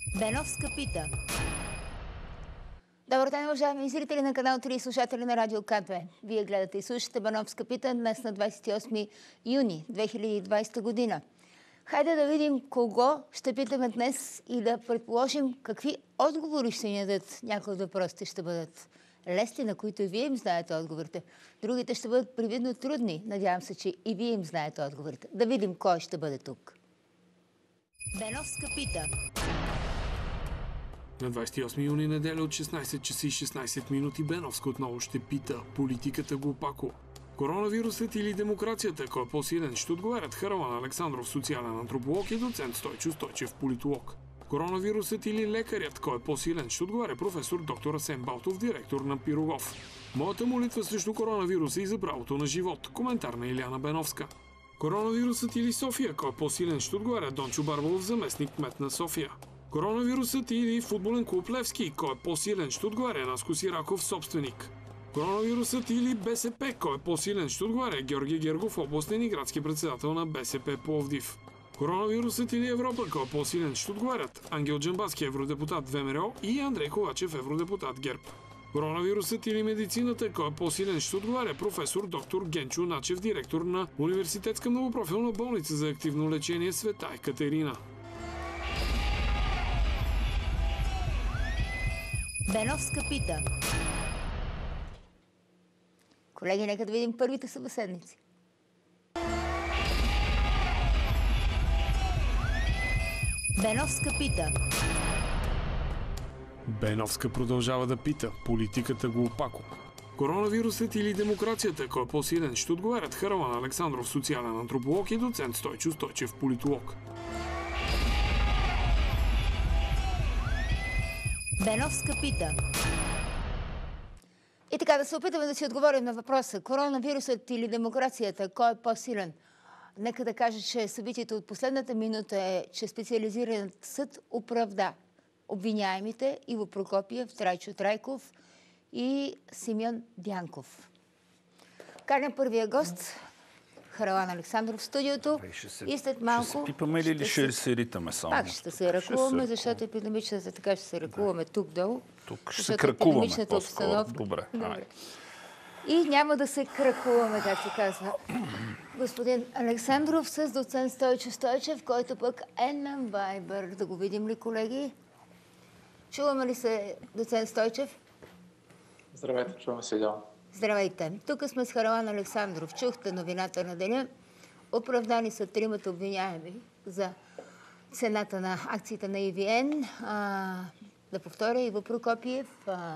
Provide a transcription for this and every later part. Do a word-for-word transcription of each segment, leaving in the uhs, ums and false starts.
Беновска пита. Добър ден, уважаеми зрители на канал три и слушатели на Радио К две. Вие гледате и слушате Беновска пита днес на двадесет и осми юни две хиляди и двадесета година. Хайде да видим кого ще питаме днес и да предположим какви отговори ще ни дадат. Някои от въпросите ще бъдат лесни, на които и вие им знаете отговорите. Другите ще бъдат привидно трудни. Надявам се, че и вие им знаете отговорите. Да видим кой ще бъде тук. Беновска пита. На двадесет и осми юни, неделя от шестнадесет часа и шестнадесет минути, Беновска отново ще пита: политиката глупако. Коронавирусът или демокрацията, кой е по-силен? Ще отговарят Харалан Александров, социален антрополог, и доцент Стойчо Стойчев, политолог. Коронавирусът или лекарят, кой е по-силен? Ще отговаря професор доктор Асен Балтов, директор на Пирогов. Моята молитва срещу коронавируса и за правото на живот. Коментар на Иляна Беновска. Коронавирусът или София, кой е по-силен? Ще отговаря Дончо Барбалов, заместник кмет на София. Коронавирусът или футболен клуб Левски, кой е по-силен? Ще отговаря Наско Сираков, собственик. Коронавирусът или БСП, кой е по-силен? Ще отговаря Георги Гергов, областен и градски председател на БСП Пловдив. Коронавирусът или Европа, кой е по-силен? Ще отговарят Ангел Джамбазки, евродепутат ВМРО, и Андрей Ковачев, евродепутат ГЕРБ. Коронавирусът или медицината, кой е по-силен? Ще отговаря професор доктор Генчо Начев, директор на Университетска многопрофилна болница за активно лечение Света Екатерина. Беновска пита. Колеги, нека да видим първите събеседници. Беновска пита. Беновска продължава да пита: политиката глупако. Коронавирусът или демокрацията, кой е по-силен? Ще отговарят Харалан Александров, социален антрополог, и доцент Стойчо Стойчев, политолог. Беновска пита. И така, да се опитаме да си отговорим на въпроса: коронавирусът или демокрацията, кой е по-силен? Нека да кажа, че събитието от последната минута е, че специализираният съд оправда обвиняемите Иво Прокопиев, Трайчо Трайков и Симеон Дянков. Каня първия гост, Харалан Александров, в студиото. И след малко... Ще се пипаме или ще се ритаме само? Пак ще се ръкуваме, защото епидемичната, така ще се ръкуваме да. тук долу. Тук ще се кракуваме по-скоро. Добре. Добре. И няма да се кракуваме, както казва господин Александров, с доцент Стойчо Стойчев, който пък е на Вайбър. Да го видим ли, колеги? Чуваме ли се, доцент Стойчев? Здравейте, чуваме се идеално. Здравейте. Тук сме с Харалан Александров. Чухте новината на деня. Оправдани са тримата обвиняеми за цената на акциите на И Ви Ен. А, да повторя: Иво Прокопиев, а,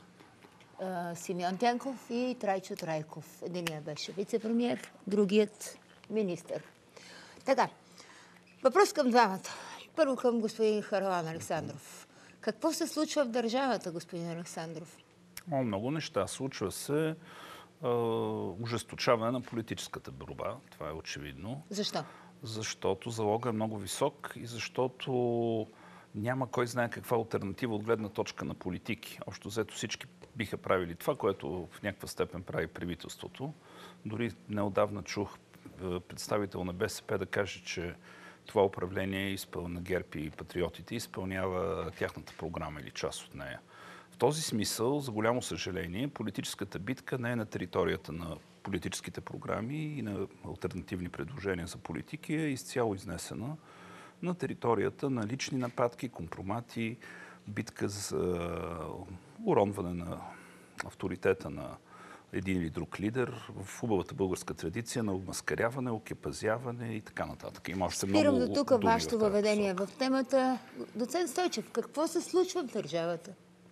а, Симеон Дянков и Трайчо Трайков. Единият беше вице-премиер, другият министър. Така, въпрос към двамата. Първо към господин Харалан Александров. Какво се случва в държавата, господин Александров? О, много неща. Случва се е, ужесточаване на политическата борба. Това е очевидно. Защо? Защото залогът е много висок и защото няма кой знае каква алтернатива от гледна точка на политики. Общо взето всички биха правили това, което в някаква степен прави правителството. Дори неодавна чух представител на БСП да каже, че това управление изпълнява на ГЕРБ и патриотите, изпълнява тяхната програма или част от нея. В този смисъл, за голямо съжаление, политическата битка не е на територията на политическите програми и на алтернативни предложения за политики, е изцяло изнесена на територията на лични нападки, компромати, битка за уронване на авторитета на един или друг лидер, в хубавата българска традиция на обмаскаряване, окепазяване и така нататък. Има още много Спирам до тук вашето в въведение в темата. Доцент Стойчев, какво се случва в държавата?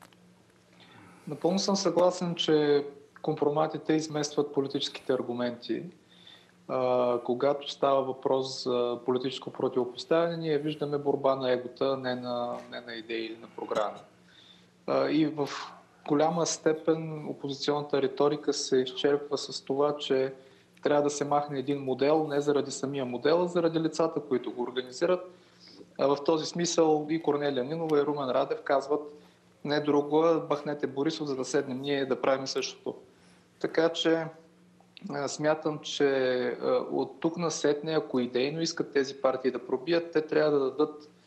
Напълно съм съгласен, че компроматите изместват политическите аргументи. А, когато става въпрос за политическо противопоставяне, ние виждаме борба на егота, не на, не на идеи или на програми. А, и в голяма степен опозиционната риторика се изчерпва с това, че трябва да се махне един модел, не заради самия модел, а заради лицата, които го организират. А в този смисъл и Корнелия Нинова, и Румен Радев казват: не друго, махнете Борисов, за да седнем ние да правим същото. Така че смятам, че от тук насетне, ако идейно искат тези партии да пробият, те трябва да дадат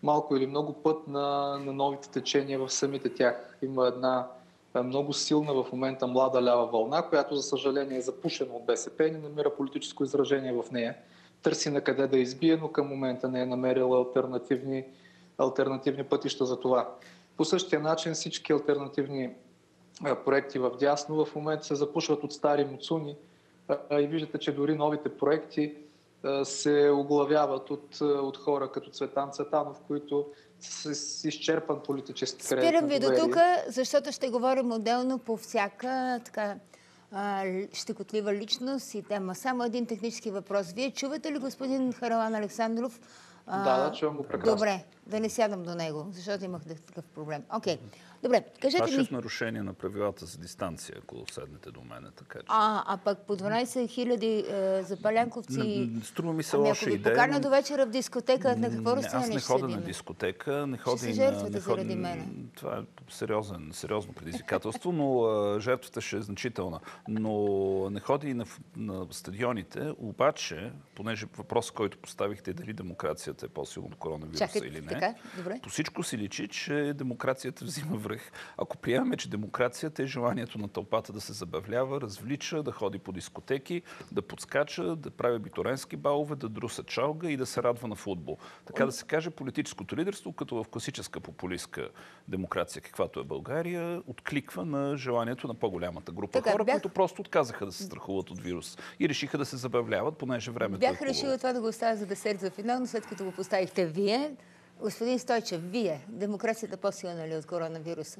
малко или много път на, на новите течения в самите тях. Има една много силна в момента млада лява вълна, която за съжаление е запушена от БСП и не намира политическо изражение в нея. Търси на къде да избие, но към момента не е намерила алтернативни, алтернативни пътища за това. По същия начин всички алтернативни проекти в дясно в момента се запушват от стари муцуни и виждате, че дори новите проекти се оглавяват от, от хора като Цветан Цветанов, които с изчерпан политически кредит. Спирам ви до тук, защото ще говорим отделно по всяка така щекотлива личност и тема. Само един технически въпрос. Вие чувате ли господин Хараламан Александров? Да, да, чувам го прекрасно. Добре, да не сядам до него, защото имах такъв проблем. Окей. Добре, кажете ми... Това ще ми... е в нарушение на правилата за дистанция, ако седнете до мене, така че... А, а пък по дванайсет хиляди е, запалянковци... Струва ми се ами, лоша идея. Ако ви покана до вечера в дискотека, на какво разстояние ще Аз не ходя седим? на дискотека, не ходя ще се и жертвате на... заради мене. Това е сериозен, сериозно предизвикателство, но а, жертвата ще е значителна. Но не ходя и на, на стадионите, обаче, понеже въпрос, който поставихте е дали демокрацията е по-силна от коронавируса Чакайте, или не, така? Добре. по всичко си личи, че демокрацията взима връх. Ако приемаме, че демокрацията е желанието на тълпата да се забавлява, развлича, да ходи по дискотеки, да подскача, да прави битуренски балове, да друса чалга и да се радва на футбол. Така да се каже, политическото лидерство, като в класическа популистка демокрация, каквато е България, откликва на желанието на по-голямата група така, хора, бях... които просто отказаха да се страхуват от вирус и решиха да се забавляват, понеже времето Бях е хубаво. решила това да го оставя за десерт за финал, но след като го поставихте вие, господин Стойчев, вие, демокрацията по-силна ли от коронавируса?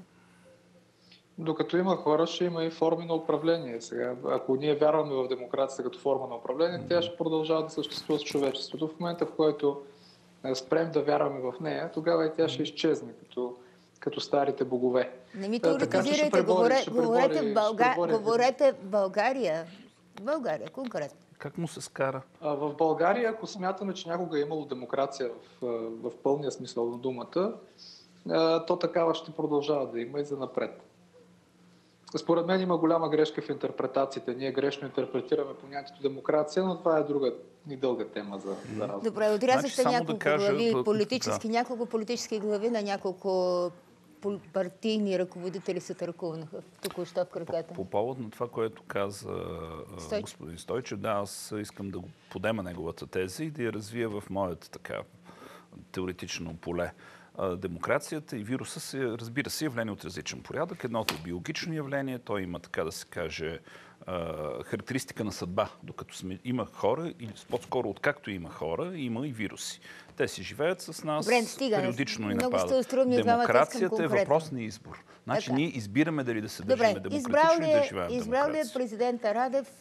Докато има хора, ще има и форми на управление. Сега, ако ние вярваме в демокрацията като форма на управление, тя ще продължава да съществува с човечеството. В момента, в който спрем да вярваме в нея, тогава и тя ще изчезне като, като старите богове. Не ми теоретизирайте, говорете, говорете, Бълга... говорете България. България, конкретно. Как му се скара? В България, ако смятаме, че някога е имало демокрация в, в пълния смисъл на думата, то такава ще продължава да има и за напред. Според мен има голяма грешка в интерпретациите. Ние грешно интерпретираме понятието демокрация, но това е друга и дълга тема за, за разговор. Добре, отрязахте значи, няколко да кажа, глави, политически, да. няколко политически глави на няколко партийни ръководители се търкуваха току-що в краката. По, по повод на това, което каза Стойчев. господин Стойчев, да, аз искам да го подема неговата теза и да я развия в моето така теоретично поле. Демокрацията и вируса се, разбира се, явление от различен порядък. Едното е биологично явление, то има, така да се каже, характеристика на съдба. Докато сме, има хора, или по-скоро откакто има хора, има и вируси. Те си живеят с нас, Добре, стига, периодично ни много нападат. Демокрацията е въпрос на избор. Значи така. Ние избираме дали да се държиме демократично и да живеем демокрация. Избрал ли е президента Радев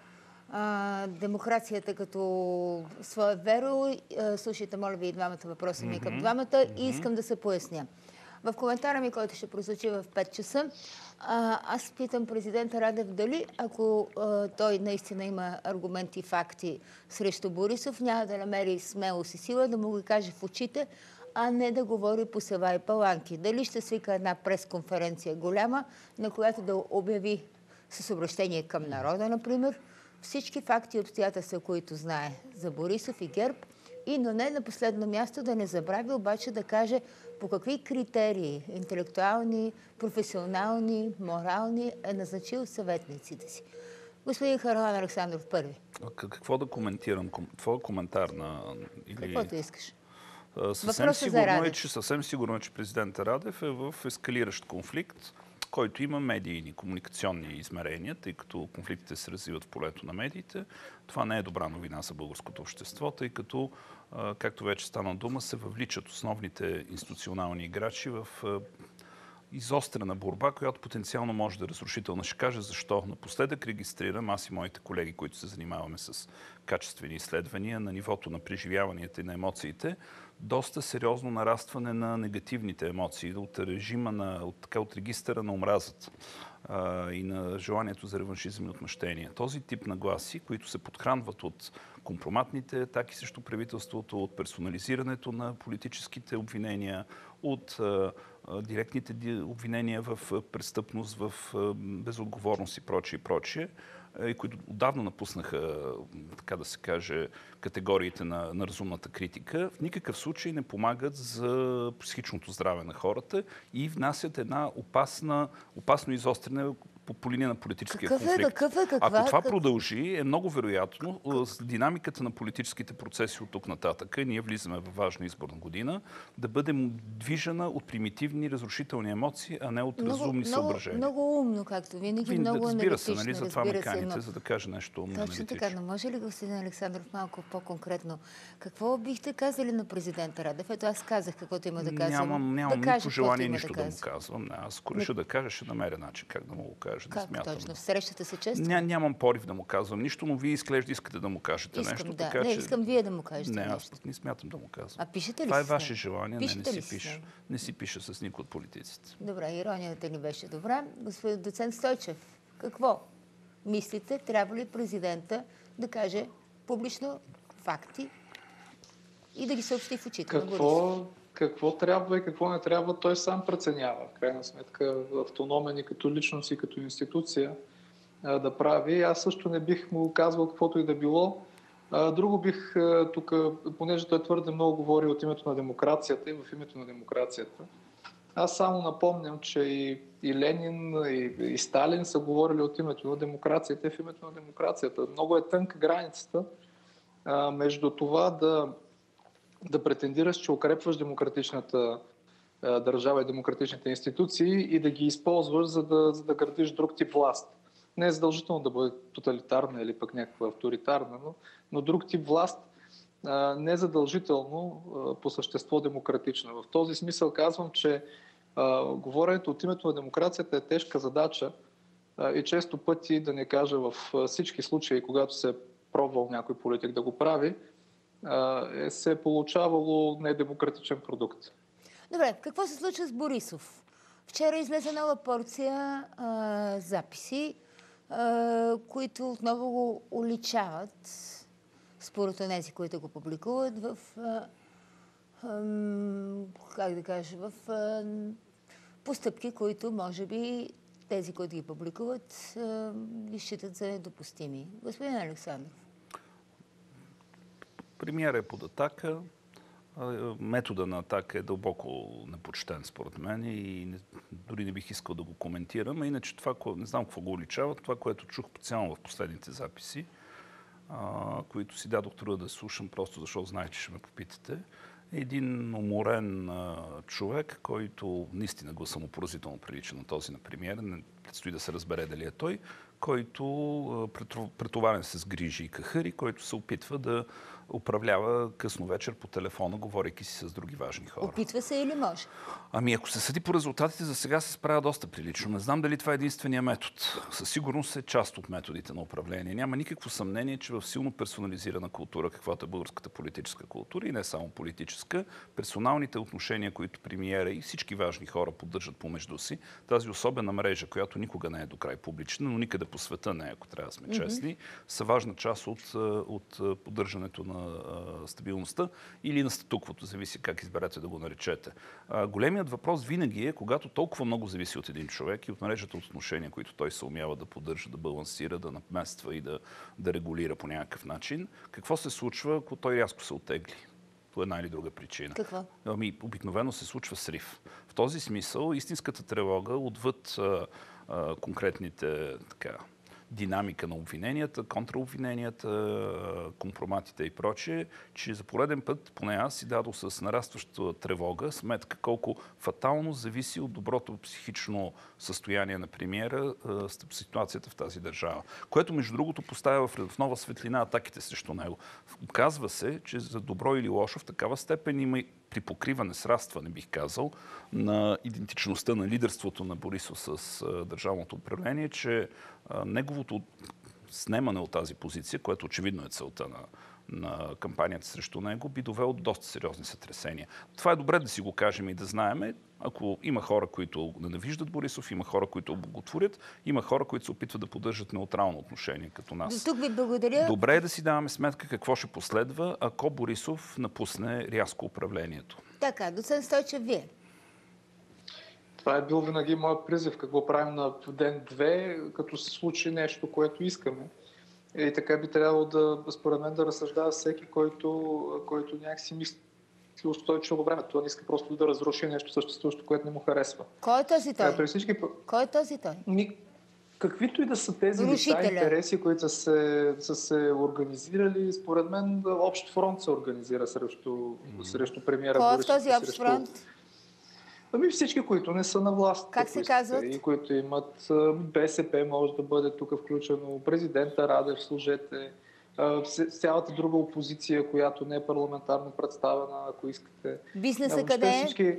а, демокрацията като своя веро? Слушайте, моля ви, и двамата въпроса ми mm-hmm. към двамата mm-hmm. и искам да се поясня. В коментара ми, който ще прозвучи в пет часа, а, аз питам президента Радев дали, ако а, той наистина има аргументи и факти срещу Борисов, няма да намери смелост и сила да му ги каже в очите, а не да говори по сева и паланки. Дали ще свика една пресконференция голяма, на която да обяви с обращение към народа, например, всички факти и обстоятелства, които знае за Борисов и ГЕРБ, и, но не на последно място да не забрави обаче да каже по какви критерии, интелектуални, професионални, морални, е назначил съветниците си. Господин Хараламан Александров, първи. А какво да коментирам? Твоя коментар на... Или... Каквото искаш. Съвсем сигурно, е, че, съвсем сигурно е, че президент Радев е в ескалиращ конфликт, който има медийни, комуникационни измерения, тъй като конфликтите се развиват в полето на медиите. Това не е добра новина за българското общество, тъй като, както вече стана дума, се въвличат основните институционални играчи в изострена борба, която потенциално може да е разрушителна. Ще кажа защо. Напоследък регистрирам, аз и моите колеги, които се занимаваме с качествени изследвания на нивото на преживяванията и на емоциите, доста сериозно нарастване на негативните емоции, от режима на, от, така, от регистъра на омразата а, и на желанието за реваншизъм и отмъщение. Този тип нагласи, които се подхранват от компроматните атаки срещу правителството, от персонализирането на политическите обвинения, от а, а, директните обвинения в престъпност, в а, безотговорност и прочее, и прочее, и които отдавна напуснаха, така да се каже, категориите на, на разумната критика, в никакъв случай не помагат за психичното здраве на хората и внасят една опасна, опасно изостряне по, по линия на политическия какъв конфликт. Е, какъв е, каква, Ако това как... продължи, е много вероятно с динамиката на политическите процеси от тук нататък, ние влизаме в важна изборна година, да бъдем движена от примитивни разрушителни емоции, а не от много, разумни много, съображения. Много умно, както винаги, Вин, много разбира се, аналитично. нали, за това ме каните, но... за да кажа нещо умно. Точно така, но може ли, господин Александров, малко по-конкретно? Какво бихте казали на президента Радев? Ето аз казах каквото има да казвам. Нямам, нямам да нито желание нищо да, да му казвам. Не, аз ако реша да кажа, ще намеря начин как да му го кажа. Как да смятам. точно? Срещате се често? Ня, нямам порив да му казвам нищо, но вие изглежда искате да му кажете искам, нещо. Да. Така, не, че... искам вие да му кажете Не, нещо. аз не смятам да му казвам. А пишете ли Това е си ваше желание, не, не си си пиша. Не си пиша с никой от политиците. Добре, иронията ни беше добра. Господин доцент Стойчев, какво мислите, трябва ли президента да каже публично факти и да ги съобщи в очите на Какво, Борисов? какво трябва и какво не трябва, той сам преценява. В крайна сметка, автономен и като личност и като институция да прави. Аз също не бих му казвал каквото и да било. Друго бих тук, понеже той твърде много говори от името на демокрацията и в името на демокрацията. Аз само напомням, че и, и Ленин, и, и Сталин са говорили от името на демокрацията и в името на демокрацията. Много е тънка границата а, между това да, да претендираш, че укрепваш демократичната а, държава и демократичните институции и да ги използваш, за да, за да градиш друг тип власт. Не е задължително да бъде тоталитарна или пък някаква авторитарна, но, но друг тип власт а, не е задължително а, по същество демократична. В този смисъл казвам, че а, говоренето от името на демокрацията е тежка задача а, и често пъти, да не кажа в всички случаи, когато се е пробвал някой политик да го прави, а, е се е получавало недемократичен продукт. Добре, какво се случва с Борисов? Вчера излезе нова порция а, записи, а, които отново го уличават, според онези, които го публикуват, в, а, а, как да кажа, в а, постъпки, които може би тези, които ги публикуват, а, ги считат за недопустими. Господин Александров. Премиера е под атака. Метода на атака е дълбоко непочтен, според мен, и не, дори не бих искал да го коментирам. А иначе това, не знам какво го уличава, това, което чух специално в последните записи, а, които си дадох труда да слушам, просто защото знаех, че ще ме попитате, е един уморен а, човек, който наистина гласа му поразително прилича на този на премиера. Не предстои да се разбере дали е той, който а, претоварен с грижи и кахъри, който се опитва да управлява късно вечер по телефона, говорейки си с други важни хора. Опитва се или може? Ами ако се съди по резултатите, за сега се справя доста прилично. Не знам дали това е единствения метод. Със сигурност е част от методите на управление. Няма никакво съмнение, че в силно персонализирана култура, каквато е българската политическа култура и не само политическа, персоналните отношения, които премиера и всички важни хора поддържат помежду си, тази особена мрежа, която никога не е до край публична, но никъде по света не е, ако трябва да сме честни, mm-hmm. са важна част от, от поддържането на а, стабилността или на статуквото, зависи как изберете да го наречете. А, големият въпрос винаги е, когато толкова много зависи от един човек и от мрежата от отношения, които той се умява да поддържа, да балансира, да намества и да, да регулира по някакъв начин, какво се случва, ако той рязко се оттегли? По една или друга причина. Какво? Ами, обикновено се случва срив. В този смисъл, истинската тревога, отвъд а, а, конкретните така, динамика на обвиненията, контраобвиненията, компроматите и прочее, че за пореден път, поне аз си дадох с нарастваща тревога сметка колко фатално зависи от доброто психично състояние на премиера ситуацията в тази държава. Което, между другото, поставя в нова светлина атаките срещу него. Оказва се, че за добро или лошо в такава степен има и припокриване, срастване, бих казал, на идентичността на лидерството на Борисов с а, държавното управление, че а, неговото снемане от тази позиция, което очевидно е целта на, на кампанията срещу него, би довело до доста сериозни сътресения. Това е добре да си го кажем и да знаем. Ако има хора, които ненавиждат Борисов, има хора, които облаготворят, има хора, които се опитват да поддържат неутрално отношение като нас. До тук ви благодаря. Добре е да си даваме сметка какво ще последва, ако Борисов напусне рязко управлението. Така, доцент Стойчев, вие. Това е бил винаги моят призив. Какво правим на ден-две, като се случи нещо, което искаме. И така би трябвало да, според мен, да разсъждава всеки, който, който някакси мисли устойчиво време. Това не иска просто да разруши нещо съществуващо, което не му харесва. Кой е този той? При всички... Кой е този той? Ми, каквито и да са тези лица интереси, които са се, са се организирали, според мен общ фронт се организира срещу, mm-hmm. срещу премиера Борисов. Борисов. Кой е в този общ срещу... фронт? Ами всички, които не са на власт. Как се казват? И които имат БСП, може да бъде тук включено, президента Радев, служете, цялата друга опозиция, която не е парламентарно представена, ако искате. Бизнесът къде е? Всички...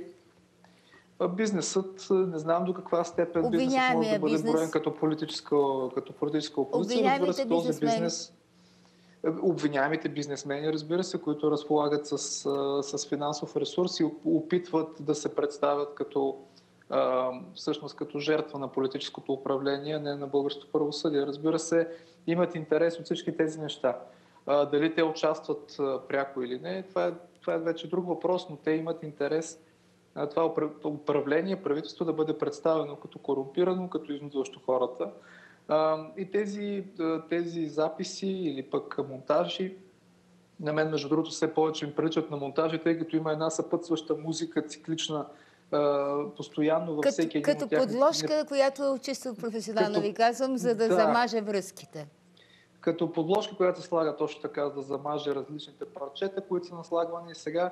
Бизнесът, не знам до каква степен бизнесът може да бъде бизнес. броен като политическа, като политическа опозиция. Разбира се, този бизнес... Обвиняемите бизнесмени, разбира се, които разполагат с, с финансов ресурс и опитват да се представят като, а, всъщност като жертва на политическото управление, не на българското правосъдие. Разбира се, имат интерес от всички тези неща. А, дали те участват а, пряко или не, това е, това е вече друг въпрос, но те имат интерес а, това управление, правителство да бъде представено като корумпирано, като изнудващо хората. Uh, и тези, тези записи или пък монтажи, на мен между другото все повече ми приличат на монтажи, тъй като има една съпътстваща музика, циклична, uh, постоянно във като, всеки един като от тях. Като подложка, която чисто професионално като, ви казвам, за да, да замаже връзките. Като подложка, която се слага точно така, да замаже различните парчета, които са наслагвани сега.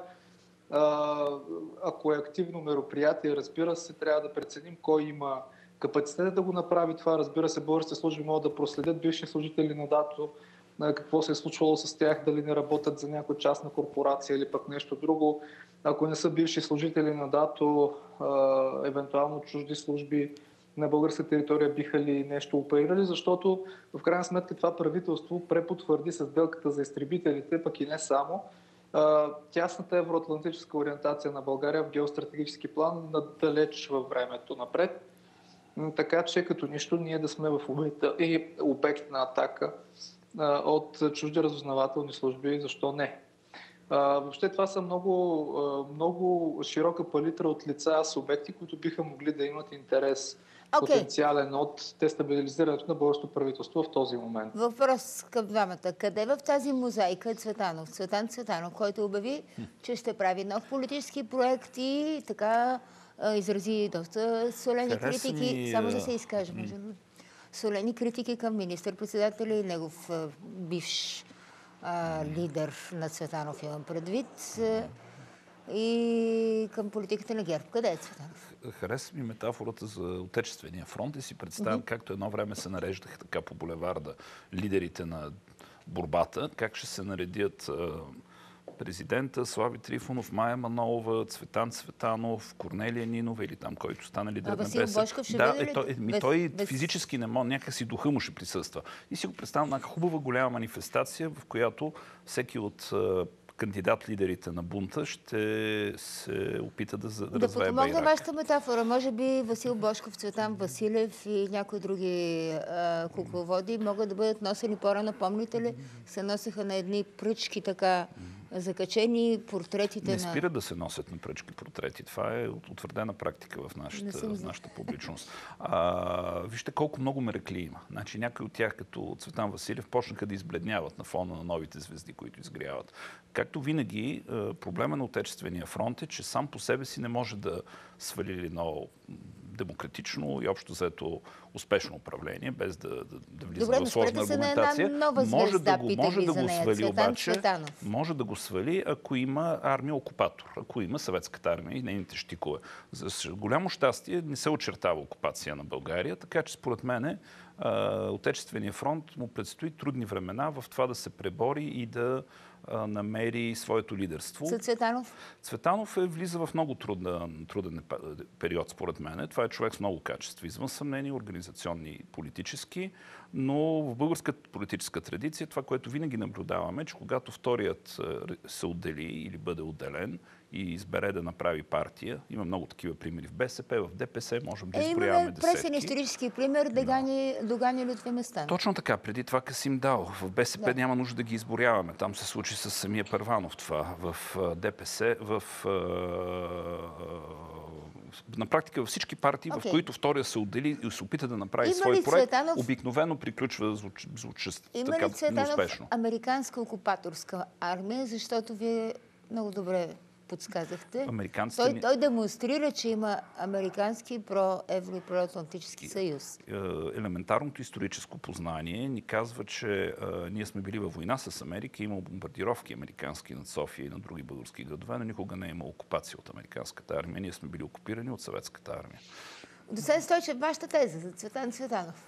Uh, ако е активно мероприятие, разбира се, трябва да преценим кой има капацитет да го направи това. Разбира се, българските служби могат да проследят бивши служители на ДАТО, какво се е случвало с тях, дали не работят за някоя частна корпорация или пък нещо друго. Ако не са бивши служители на ДАТО, евентуално чужди служби на българска територия биха ли нещо оперирали, защото в крайна сметка това правителство препотвърди с сделката за изтребителите, пък и не само, тясната евроатлантическа ориентация на България в геостратегически план надалеч във времето напред. Така че като нищо ние да сме в обекта и обект на атака а, от чужди разузнавателни служби, защо не? А, въобще това са много, а, много широка палитра от лица, субекти, които биха могли да имат интерес okay. потенциален от дестабилизирането на българското правителство в този момент. Въпрос към двамата. Къде в тази мозайка е Цветанов? Цветан Цветанов, който обяви, че ще прави нов политически проект и така изрази доста солени Хареса критики. Ми... Само да се изкаже, може ли? Солени критики към министър-председателя и негов бивш а, лидер на Цветанов, имам предвид, и към политиката на ГЕРБ. Къде е Цветанов? Хареса ми метафората за Отечествения фронт и си представям, mm-hmm. както едно време се нареждаха така по булеварда лидерите на борбата, как ще се наредят президента, Слави Трифонов, Мая Манолова, Цветан Цветанов, Корнелия Нинова или там, който стана лидер на БСП. Васил Божков ще да, бъде ли? Е, той, е, ми, без, той без... физически не може, някакси духа му ще присъства. И си го представям на хубава голяма манифестация, в която всеки от кандидат-лидерите на бунта ще се опита да, да, да развее байрак. Да подпомогна вашата метафора. Може би Васил Божков, Цветан Василев и някои други а, кукловоди могат да бъдат носени по-рано. Помните ли? Се носеха на едни пръчки така закачени портретите не на... Не спира да се носят на пръчки портрети. Това е утвърдена практика в нашата, нашата публичност. А, вижте колко много мерекли има. Значи, някои от тях, като Цветан Василев, почнаха да избледняват на фона на новите звезди, които изгряват. Както винаги, проблема на Отечествения фронт е, че сам по себе си не може да свали едно демократично и общо взето успешно управление, без да, да, да влиза в сложна аргументация. Може да го, може да го свали обаче, Цветанов. може да го свали, ако има армия-окупатор, ако има съветската армия и нейните щикове. За голямо щастие не се очертава окупация на България, така че според мене Отечествения фронт му предстои трудни времена в това да се пребори и да намери своето лидерство. За Цветанов? Цветанов е, влиза в много труден, труден период, според мен. Това е човек с много качества, извън съмнение, организационни, политически, но в българската политическа традиция това, което винаги наблюдаваме, че когато вторият се отдели или бъде отделен и избере да направи партия, има много такива примери в БСП, в ДПС, можем да изброяваме десетки. Имаме пресен исторически пример Догани, Догани Лютви Местан. Точно така, преди това Касим Дал. В БСП да. Няма нужда да ги изборяваме. Там се случи с самия Първанов това. В ДПС, в... на практика във всички партии, okay. в които втория се отдели и се опита да направи Има свой проект, Цветанов... обикновено приключва звучест Има ли Цветанов американска окупаторска армия, защото вие много добре подсказахте. Той, той демонстрира, че има американски про-евро и про-атлантически съюз. Елементарното историческо познание ни казва, че а, ние сме били във война с Америка, има бомбардировки американски над София и на други български градове, но никога не е има окупация от американската армия. Ние сме били окупирани от съветската армия. Доцент Стойчев, вашата теза за Цветан Цветанов?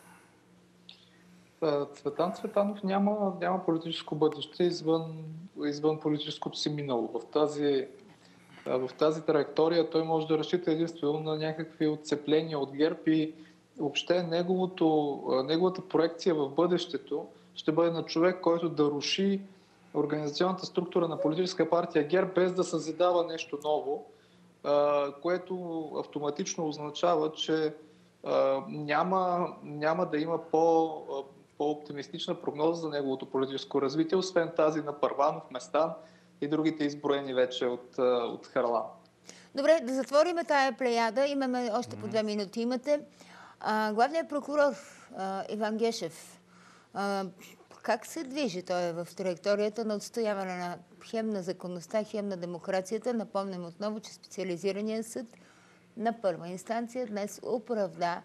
Цветан Цветанов няма, няма политическо бъдеще извън, извън политическото си минало. В тази, в тази траектория той може да разчита единствено на някакви отцепления от ГЕРБ и въобще неговото, неговата проекция в бъдещето ще бъде на човек, който да руши организационната структура на политическа партия ГЕРБ без да създава нещо ново, което автоматично означава, че няма, няма да има по по-оптимистична прогноза за неговото политическо развитие, освен тази на Първанов, Местан и другите изброени вече от, от Харлан. Добре, да затворим тая плеяда. Имаме още по две минути. Имате а, главният прокурор а, Иван Гешев. А, как се движи той в траекторията на отстояване на хем на законността, хем на демокрацията? Напомням отново, че специализираният съд на първа инстанция днес оправда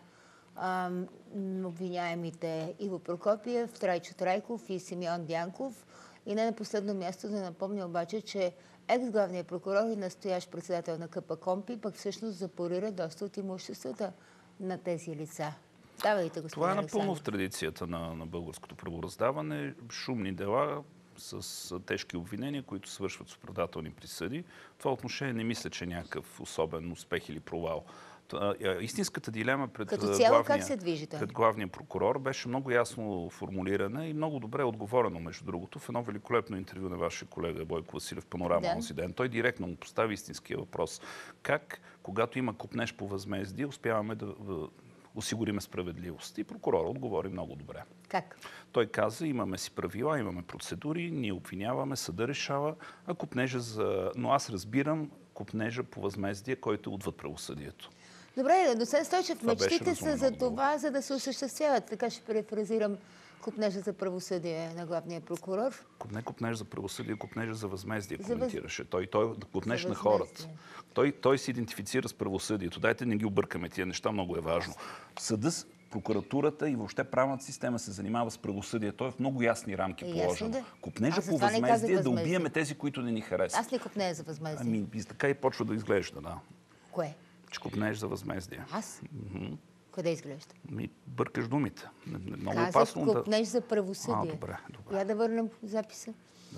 обвиняемите Иво Прокопиев, Трайчо Трайков и Симеон Дянков. И не на последно място да напомня обаче, че екс-главният прокурор и настоящ председател на КПКОНПИ пък всъщност запорира доста от имуществата на тези лица. Давайте, господин Това е напълно в традицията на, на българското правораздаване. Шумни дела с тежки обвинения, които свършват с оправдателни присъди. Това отношение не мисля, че е някакъв особен успех или провал. Истинската дилема пред, Като цяло, главния, как се движи, пред главния прокурор беше много ясно формулирана и много добре отговорено, между другото, в едно великолепно интервю на вашия колега Бойко Василев в Панорама да. онзи ден. Той директно му постави истинския въпрос. Как, когато има купнеж по възмездие, успяваме да осигуриме справедливост? И прокурора отговори много добре. Как? Той каза, имаме си правила, имаме процедури, ние обвиняваме, съда решава, а купнежа за... Но аз разбирам купнежа по възмездие, който е отвъд правосъдието. Добре, доцент Стойчев, мечтите са за това, за да се осъществяват. Така ще префразирам купнежа за правосъдие на главния прокурор. Не купнеж за правосъдие, купнежа за възмездие за коментираше. Той, той купнеж на хората. Той, той се идентифицира с правосъдието. Дайте не ги объркаме тия неща, много е важно. Съдът, прокуратурата и въобще правната система се занимава с правосъдие. Той е в много ясни рамки е, положено. Да. Купнежа по възмездие е да убиеме тези, които не ни харесват. Аз ли купнея за възмездие? Ами, така и почва да изглежда, да. Кое? Че купнееш за възмездие. Аз? Mm-hmm. Къде изглежда? Ми, бъркаш думите. Много Казах, опасно купнеж да... за правосъдие. А, добре, добре. Я да върнем записа.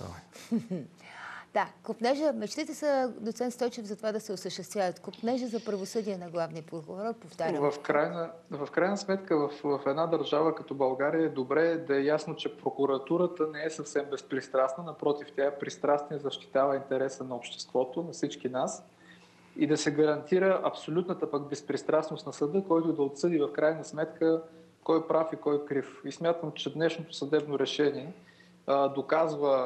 Давай. Да, купнежа, мечтите са, доцент Стойчев, за това да се осъществяват. Купнежа за правосъдие на главния прокурор, повтарям. В крайна, в крайна сметка, в, в една държава като България е добре да е ясно, че прокуратурата не е съвсем безпристрастна. Напротив, тя е пристрастна и защитава интереса на обществото, на всички нас. И да се гарантира абсолютната пък безпристрастност на съда, който да отсъди в крайна сметка кой е прав и кой е крив. И смятам, че днешното съдебно решение а, доказва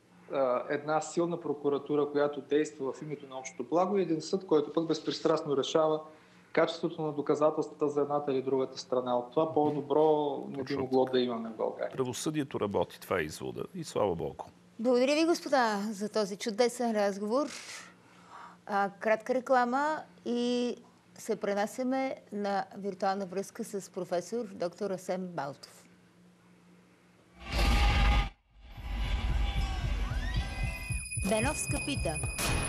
а, една силна прокуратура, която действа в името на общото благо, и един съд, който пък безпристрастно решава качеството на доказателствата за едната или другата страна. От това по-добро не би могло да имаме в България. Правосъдието работи, това е извода. И слава Богу. Благодаря ви, господа, за този чудесен разговор. А, кратка реклама и се пренасяме на виртуална връзка с професор доктор Асен Балтов. Беновска пита.